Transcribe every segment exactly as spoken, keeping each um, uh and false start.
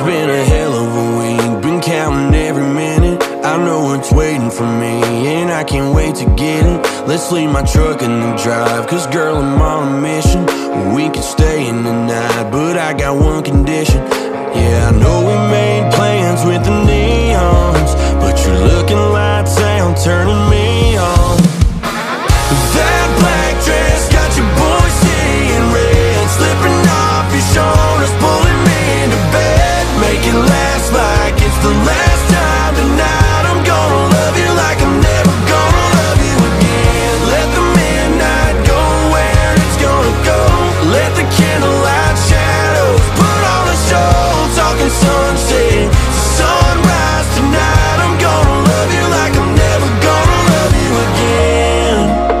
been a hell of a week, been counting every minute. I know it's waiting for me, and I can't wait to get it. Let's leave my truck in the drive, cause girl, I'm on a mission. We can stay in the night, but I got one condition. Yeah, I know we made plans with the neons, but your looking lights out turning me on. That black dress got your boy seeing red, slipping off your shoulders, pulling me into bed. Make it last like it's the last time tonight. I'm gonna love you like I'm never gonna love you again. Let the midnight go where it's gonna go. Let the candlelight shadows put on a show. Talking sunset to sunrise tonight. I'm gonna love you like I'm never gonna love you again.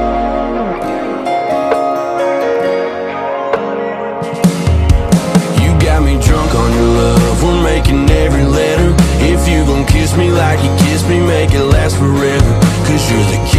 You got me drunk on your love, we're making every letter. If you gon' kiss me like you kissed me, make it last forever, cause you're the